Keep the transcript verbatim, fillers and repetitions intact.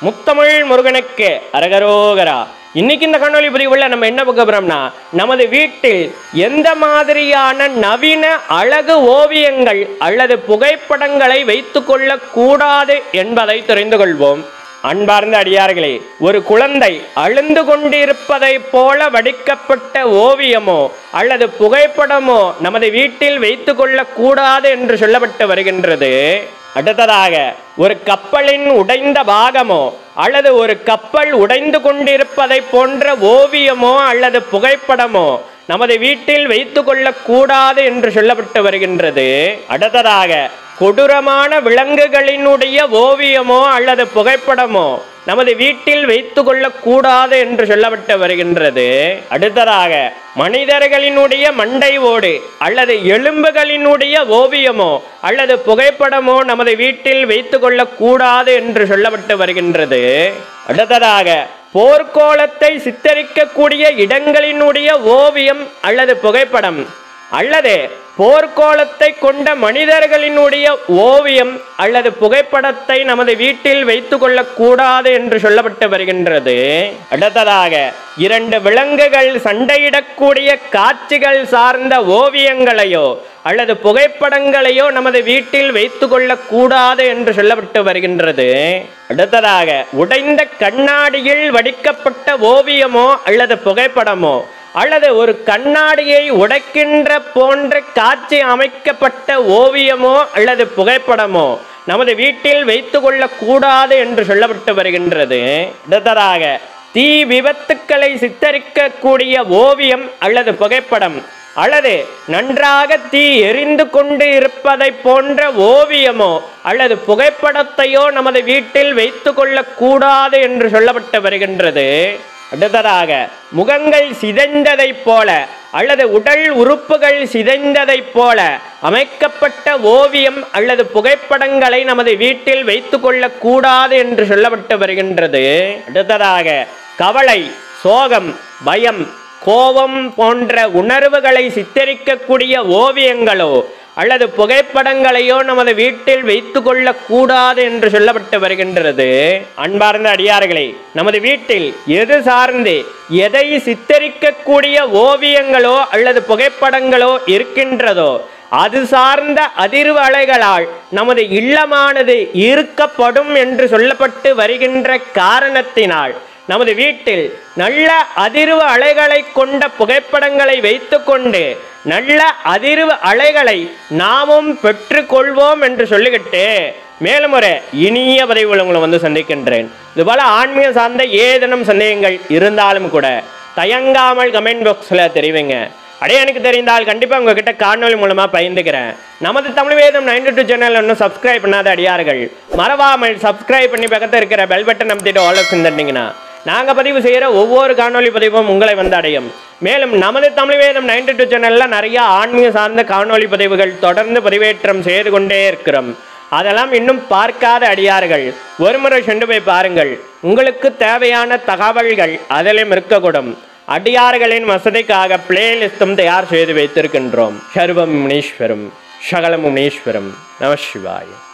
முத்தமிழ் முருகனுக்கு அரகரோகரா. இன்னைக்கு இந்த காணொலி பதிவுல நம்ம என்ன பார்க்க போறோம்னா, நமது வீட்டில் எந்த மாதிரியான நவீன அழகு ஓவியங்கள் அல்லது புகைப்படங்களை வைத்துக் கொள்ள கூடாது என்பதை தெரிந்து கொள்வோம். அன்பார்ந்த அடியார்களே, ஒரு குழந்தை அழுந்து கொண்டிருப்பதை போல வடிக்கப்பட்ட ஓவியமோ அல்லது புகைப்படமோ நமது வீட்டில் வைத்துக் கொள்ள கூடாது என்று சொல்லப்பட்டு வருகின்றது. அடுத்ததாக, ஒரு கப்பலின் உடைந்த பாகமோ அல்லது ஒரு கப்பல் உடைந்து கொண்டிருப்பதை போன்ற ஓவியமோ அல்லது புகைப்படமோ நமது வீட்டில் வைத்துக் கொள்ள கூடாது என்று சொல்லப்பட்டு வருகின்றது. அடுத்ததாக, கொடூரமான விலங்குகளினுடைய ஓவியமோ அல்லது புகைப்படமோ நமது வீட்டில் வைத்துக் கொள்ள கூடாது என்று சொல்லப்பட்டு வருகின்றது. அடுத்ததாக, மனிதர்களினுடைய மண்டை ஓடு அல்லது எலும்புகளினுடைய ஓவியமோ அல்லது புகைப்படமோ நமது வீட்டில் வைத்துக் கொள்ள கூடாது என்று சொல்லப்பட்டு வருகின்றது. அடுத்ததாக, போர்க்கோளத்தை சித்தரிக்கக்கூடிய இடங்களினுடைய ஓவியம் அல்லது புகைப்படம் அல்லது போர்க்கோளத்தை கொண்ட மனிதர்களினுடைய ஓவியம் அல்லது புகைப்படத்தை நமது வீட்டில் வைத்துக் கொள்ள கூடாது என்று சொல்லப்பட்டு வருகின்றது. அடுத்ததாக, இரண்டு விலங்குகள் சண்டையிடக்கூடிய காட்சிகள் சார்ந்த ஓவியங்களையோ அல்லது புகைப்படங்களையோ நமது வீட்டில் வைத்துக் கொள்ள கூடாது என்று சொல்லப்பட்டு வருகின்றது. அடுத்ததாக, உடைந்த கண்ணாடியில் வடிக்கப்பட்ட ஓவியமோ அல்லது புகைப்படமோ அல்லது ஒரு கண்ணாடியை உடைக்கின்ற போன்ற காட்சி அமைக்கப்பட்ட ஓவியமோ அல்லது புகைப்படமோ நமது வீட்டில் வைத்துக் கொள்ள கூடாது என்று சொல்லப்பட்டு வருகின்றது. அடுத்ததாக, தீ விபத்துக்களை சித்தரிக்கக்கூடிய ஓவியம் அல்லது புகைப்படம் அல்லது நன்றாக தீ எரிந்து கொண்டு இருப்பதை போன்ற ஓவியமோ அல்லது புகைப்படத்தையோ நமது வீட்டில் வைத்துக் கொள்ள கூடாது என்று சொல்லப்பட்டு வருகின்றது. அடுத்ததாக, முகங்கள் சிதைந்ததை போல அல்லது உடல் உறுப்புகள் சிதைந்ததை போல அமைக்கப்பட்ட ஓவியம் அல்லது புகைப்படங்களை நமது வீட்டில் வைத்துக் கொள்ள கூடாது என்று சொல்லப்பட்டு வருகின்றது. அடுத்ததாக, கவலை, சோகம், பயம், கோபம் போன்ற உணர்வுகளை சித்தரிக்கக்கூடிய ஓவியங்களோ அல்லது புகைப்படங்களையோ நமது வீட்டில் வைத்துக் கொள்ள கூடாது என்று சொல்லப்பட்டு வருகின்றது. அன்பார்ந்த அடியார்களே, நமது வீட்டில் எது சார்ந்து எதை சித்தரிக்கக்கூடிய ஓவியங்களோ அல்லது புகைப்படங்களோ இருக்கின்றதோ அது சார்ந்த அதிர்வு அலைகளால் நமது இல்லமானது ஈர்க்கப்படும் என்று சொல்லப்பட்டு வருகின்ற காரணத்தினால் நமது வீட்டில் நல்ல அதிர்வு அலைகளை கொண்ட புகைப்படங்களை வைத்துக்கொண்டு நல்ல அதிர்வு அலைகளை நாமும் பெற்றுக்கொள்வோம் என்று சொல்லிக்கிட்டு மேலும் ஒரு இனிய பதிவுகள் உங்களை வந்து சந்திக்கின்றேன். இதுபோல ஆன்மீக சார்ந்த ஏதேனும் சந்தேகங்கள் இருந்தாலும் கூட தயங்காமல் கமெண்ட் பாக்ஸில் தெரிவிங்க. அடைய எனக்கு தெரிந்தால் கண்டிப்பாக உங்ககிட்ட காணொலி மூலமாக பகிர்ந்துக்கிறேன். நமது தமிழ் வேதம் நைன்டி டூ சேனல் இன்னும் சப்ஸ்கிரைப் பண்ணாத அடியார்கள் மறவாமல் சப்ஸ்கிரைப் பண்ணி பக்கத்தில் இருக்கிற பெல் பட்டன் அமைத்திட்டு ஆல் ஆப்ஷன் தட்டிங்கன்னா நாங்கள் பதிவு செய்கிற ஒவ்வொரு காணொலி பதிவும் உங்களை வந்து அடையும். மேலும் நமது தமிழ் வேதம் நைன்டி டூ சேனலில் நிறைய ஆன்மீக சார்ந்த காணொலி பதிவுகள் தொடர்ந்து பதிவேற்றம் செய்து கொண்டே இருக்கிறோம். அதெல்லாம் இன்னும் பார்க்காத அடியார்கள் ஒரு முறை சென்று போய் பாருங்கள். உங்களுக்கு தேவையான தகவல்கள் அதிலும் இருக்கக்கூடும். அடியார்களின் வசதிக்காக பிளேலிஸ்டும் தயார் செய்து வைத்திருக்கின்றோம். சர்வம் முனீஸ்வரம், சகலம் முனீஸ்வரம். நம சிவாய.